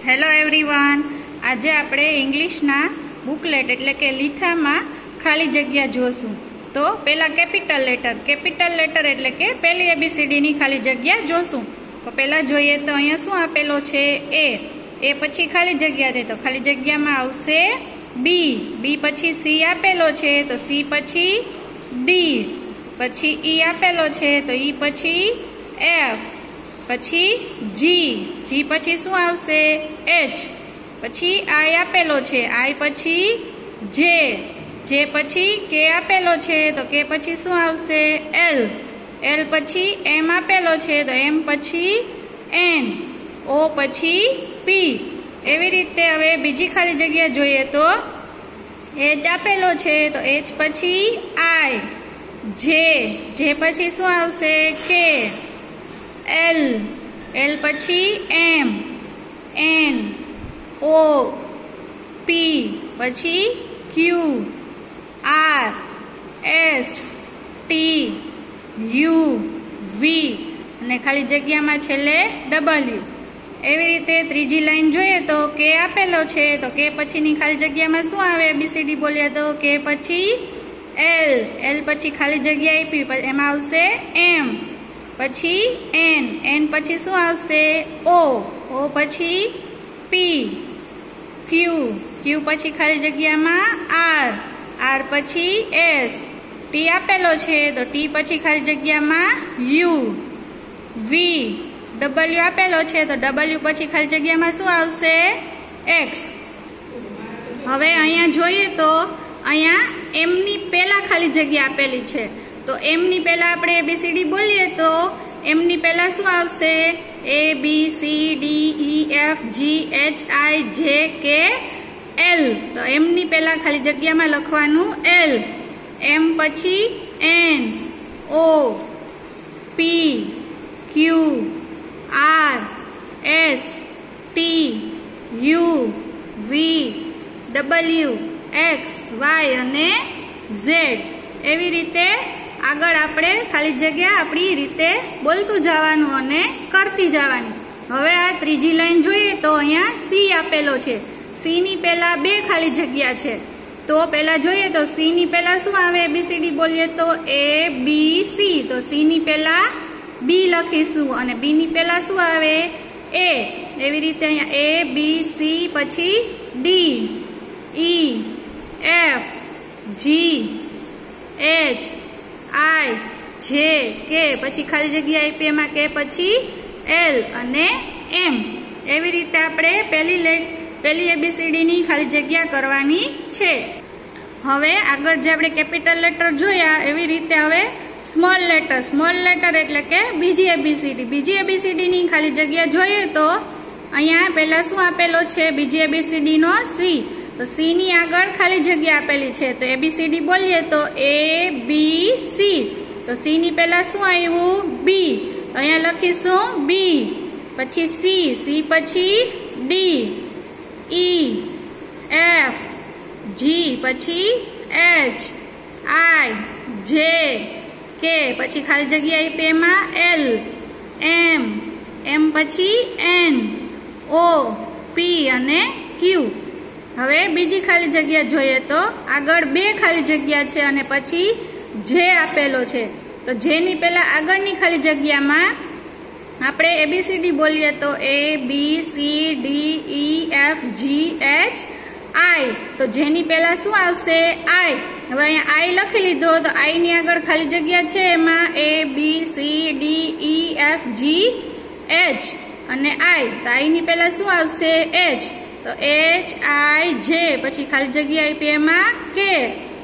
Hello everyone, આજે આપણે ઇંગ્લિશના booklet એટલે કે લીથામાં ખાલી જગ્યા જોશું. તો પહેલાં કેપિટલ લેટર એટલે કે પહેલી ABCDની ખાલી જગ્યા જોશું. તો પહેલાં જોઈએ તો અહીંયા શું આપેલો છે? એ પછી ખાલી જગ્યા છે, તો ખાલી જગ્યામાં આવશે બી પછી સી આપેલો છે, તો સી પછી ડી, પછી ઈ આપેલો છે, તો ઈ પછી એફ, પછી જી પછી શું આવશે? એચ, પછી આઈ આપેલો છે, આઈ પછી જે પછી કે આપેલો છે, તો કે પછી શું આવશે? એલ પછી એમ આપેલો છે, તો એમ પછી એન, ઓ પછી પી. એવી રીતે હવે બીજી ખાલી જગ્યા જોઈએ તો એચ આપેલો છે, તો એચ પછી આઈ, જે પછી શું આવશે? કે, એલ પછી એમ, એન, ઓ પી, પછી Q, R, S, T, U, V અને ખાલી જગ્યામાં છેલ્લે ડબલ્યુ. એવી રીતે ત્રીજી લાઈન જોઈએ તો કે આપેલો છે, તો કે પછીની ખાલી જગ્યામાં શું આવે? ABCD બોલીએ તો કે પછી એલ પછી ખાલી જગ્યા આપી, એમાં આવશે એમ, પછી એન પછી શું આવશે? ઓ પછી પી, ક્યુ પછી ખાલી જગ્યામાં આર પછી એસ, ટી આપેલો છે, તો ટી પછી ખાલી જગ્યામાં યુ, વી, ડબલ્યુ આપેલો છે, તો ડબલ્યુ પછી ખાલી જગ્યામાં શું આવશે? એક્સ. હવે અહીંયા જોઈએ તો અહીંયા એમની પહેલા ખાલી જગ્યા આપેલી છે, તો એમની પહેલા આપણે ABCD બોલીએ તો એમની પહેલા શું આવશે? ABCDEFGHIJK L. તો એમની પહેલા ખાલી જગ્યામાં લખવાનું એલ, એમ પછી N, O P, Q, R, S, T, U, V, W, X, Y અને ઝેડ. એવી રીતે આગળ આપણે ખાલી જગ્યા આપણી રીતે બોલતું જવાનું અને કરતી જવાની. હવે આ ત્રીજી લાઈન જોઈએ તો અહીંયા સી આપેલો છે, સી ની પહેલા બે ખાલી જગ્યા છે, તો પહેલા જોઈએ તો સી ની પહેલા શું આવે? ABCD બોલીએ તો ABC, તો સી ની પહેલા બી લખીશું અને બી ની પહેલા શું આવે? એ. એવી રીતે અહીંયા ABC પછી D, E, F, G, H, I, J, K પછી ખાલી જગ્યા આપી, એમાં કે પછી એલ અને એમ. એવી રીતે આપણે પહેલી ABCD ની ખાલી જગ્યા કરવાની છે. હવે આગળ જે આપણે કેપિટલ લેટર જોયા એવી રીતે હવે સ્મોલ લેટર એટલે કે બીજી ABCD ની ખાલી જગ્યા જોઈએ તો અહીંયા પહેલા શું આપેલો છે? બીજી ABCD નો સી, તો સી ની આગળ ખાલી જગ્યા આપેલી છે, તો ABCD બોલીએ તો ABC, તો સી ની પહેલા શું આવ્યું? બી, તો અહીંયા લખીશું બી, પછી સી પછી ડી, ઈ, એફ, જી પછી એચ, આઈ, જે, કે પછી ખાલી જગ્યા આપી, એમાં એમ પછી એન, ઓ પી અને ક્યુ. હવે બીજી ખાલી જગ્યા જોઈએ તો આગળ બે ખાલી જગ્યા છે અને પછી જે આપેલો છે, તો જેની પહેલા આગળની ખાલી જગ્યામાં આપણે ABCD બોલીએ તો ABCDEFGHI, તો જેની પહેલા શું આવશે? આઈ. હવે અહીંયા આઈ લખી લીધો, તો આઈ ની આગળ ખાલી જગ્યા છે, એમાં ABCDEFGH અને આઈ, તો આઈ ની પહેલા શું આવશે? એચ, તો HIJ પછી ખાલી જગ્યા આપી, એમાં કે,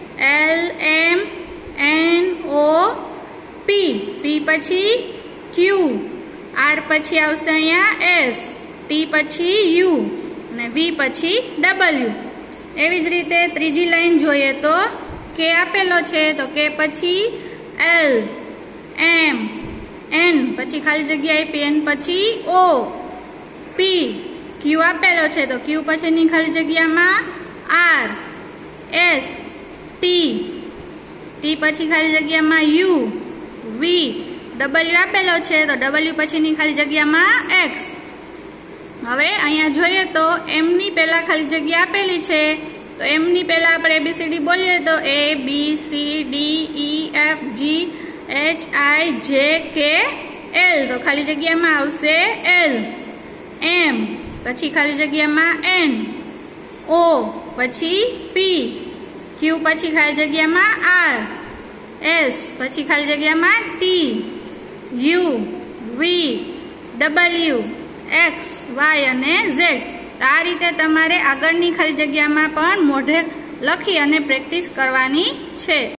LMNO પી પછી ક્યુ, આર પછી આવશે અહીંયા એસ, ટી પછી યુ અને વી પછી ડબલ્યુ. એવી જ રીતે ત્રીજી લાઈન જોઈએ તો કે આપેલો છે, તો કે પછી એલ, એમ, એન પછી ખાલી જગ્યા આપી, એન પછી ઓ પી, ક્યુ આપેલો છે, તો ક્યુ પછીની ખાલી જગ્યામાં આર, એસ, ટી પછી ખાલી જગ્યામાં યુ, વી, ડબલ્યુ આપેલો છે, તો ડબલ્યુ પછીની ખાલી જગ્યામાં એક્સ હવે અહીંયા જોઈએ તો એમ ની પહેલા ખાલી જગ્યા આપેલી છે, તો એમ ની પહેલા આપણે ABCD બોલીએ તો ABCDEFGHIJKL, તો ખાલી જગ્યામાં આવશે L. M પછી ખાલી જગ્યામાં N, O પછી P, Q પછી ખાલી જગ્યામાં R, S પછી ખાલી જગ્યામાં T, U, V, W, X, Y અને Z. આ રીતે તમારે આગળની ખાલી જગ્યામાં પણ મોઢે લખી અને પ્રેક્ટિસ કરવાની છે.